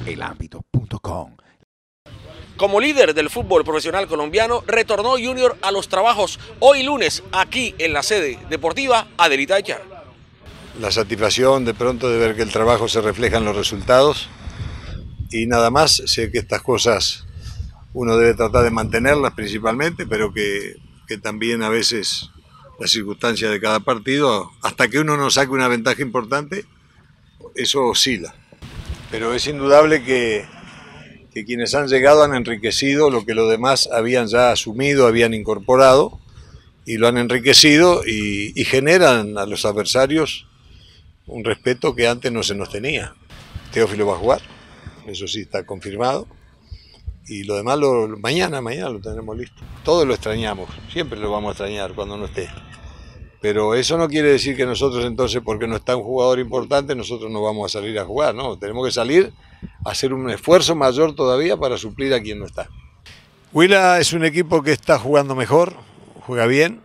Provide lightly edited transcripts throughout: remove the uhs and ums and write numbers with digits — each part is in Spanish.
elambito.com. Como líder del fútbol profesional colombiano, retornó Junior a los trabajos hoy lunes aquí en la sede deportiva Adelita Echar. La satisfacción de pronto de ver que el trabajo se refleja en los resultados y nada más. Sé que estas cosas uno debe tratar de mantenerlas principalmente, pero que también a veces las circunstancias de cada partido, hasta que uno no saque una ventaja importante, eso oscila. Pero es indudable que quienes han llegado han enriquecido lo que los demás habían ya asumido, habían incorporado, y lo han enriquecido y generan a los adversarios un respeto que antes no se nos tenía. Teófilo va a jugar, eso sí está confirmado, y lo demás mañana lo tendremos listo. Todos lo extrañamos, siempre lo vamos a extrañar cuando no esté. Pero eso no quiere decir que nosotros entonces, porque no está un jugador importante, nosotros no vamos a salir a jugar, no, tenemos que salir a hacer un esfuerzo mayor todavía para suplir a quien no está. Huila es un equipo que está jugando mejor, juega bien,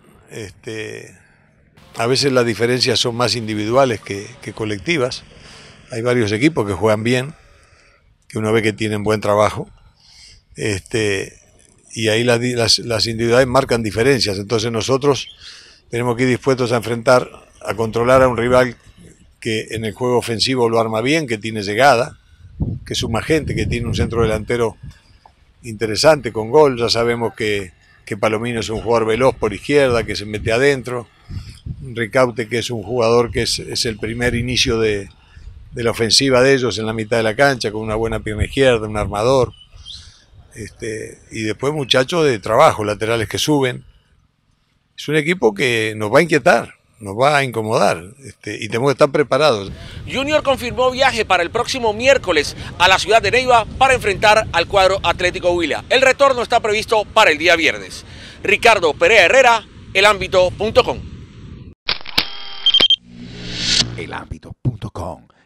a veces las diferencias son más individuales que colectivas. Hay varios equipos que juegan bien, que uno ve que tienen buen trabajo, y ahí las individualidades marcan diferencias. Entonces nosotros tenemos que ir dispuestos a enfrentar, a controlar a un rival que en el juego ofensivo lo arma bien, que tiene llegada, que suma gente, que tiene un centro delantero interesante con gol. Ya sabemos que Palomino es un jugador veloz por izquierda, que se mete adentro. Ricaute, que es un jugador que es el primer inicio de la ofensiva de ellos en la mitad de la cancha, con una buena pierna izquierda, un armador. Y después muchachos de trabajo, laterales que suben. Es un equipo que nos va a inquietar, nos va a incomodar, y tenemos que estar preparados. Junior confirmó viaje para el próximo miércoles a la ciudad de Neiva para enfrentar al cuadro Atlético Huila. El retorno está previsto para el día viernes. Ricardo Perea Herrera, elambito.com. elambito.com.